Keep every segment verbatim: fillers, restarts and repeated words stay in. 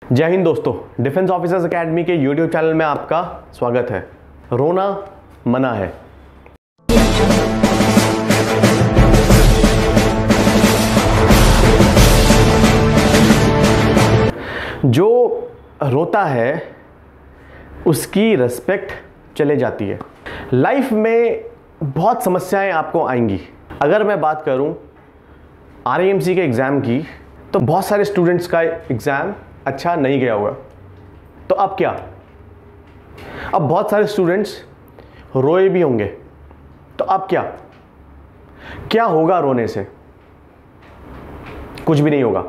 जय हिंद दोस्तों, डिफेंस ऑफिसर्स एकेडमी के यूट्यूब चैनल में आपका स्वागत है। रोना मना है। जो रोता है उसकी रिस्पेक्ट चले जाती है। लाइफ में बहुत समस्याएं आपको आएंगी। अगर मैं बात करूं आर आई एम सी के एग्ज़ाम की, तो बहुत सारे स्टूडेंट्स का एग्ज़ाम अच्छा नहीं गया होगा। तो अब क्या? अब बहुत सारे स्टूडेंट्स रोए भी होंगे। तो अब क्या क्या होगा? रोने से कुछ भी नहीं होगा।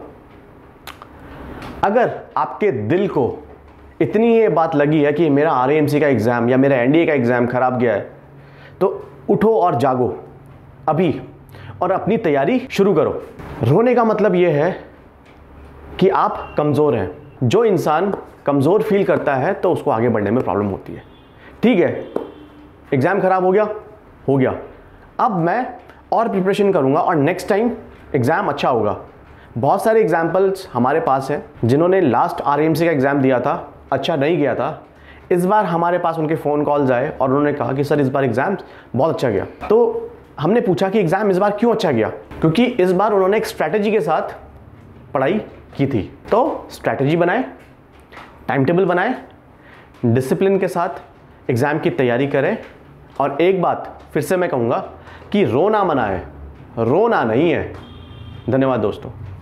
अगर आपके दिल को इतनी ये बात लगी है कि मेरा आर आई एम सी का एग्ज़ाम या मेरा एन डी ए का एग्ज़ाम खराब गया है, तो उठो और जागो अभी और अपनी तैयारी शुरू करो। रोने का मतलब यह है कि आप कमज़ोर हैं। जो इंसान कमज़ोर फील करता है तो उसको आगे बढ़ने में प्रॉब्लम होती है। ठीक है, एग्ज़ाम ख़राब हो गया हो गया अब मैं और प्रिपरेशन करूँगा और नेक्स्ट टाइम एग्ज़ाम अच्छा होगा। बहुत सारे एग्जाम्पल्स हमारे पास हैं जिन्होंने last R I M C का एग्ज़ाम दिया था, अच्छा नहीं गया था। इस बार हमारे पास उनके फ़ोन कॉल्स आए और उन्होंने कहा कि सर इस बार एग्ज़ाम बहुत अच्छा गया। तो हमने पूछा कि एग्ज़ाम इस बार क्यों अच्छा गया? क्योंकि इस बार उन्होंने एक स्ट्रैटेजी के साथ पढ़ाई की थी। तो स्ट्रैटेजी बनाए, टाइम टेबल बनाए, डिसिप्लिन के साथ एग्ज़ाम की तैयारी करें। और एक बात फिर से मैं कहूँगा कि रोना मना है, रोना नहीं है। धन्यवाद दोस्तों।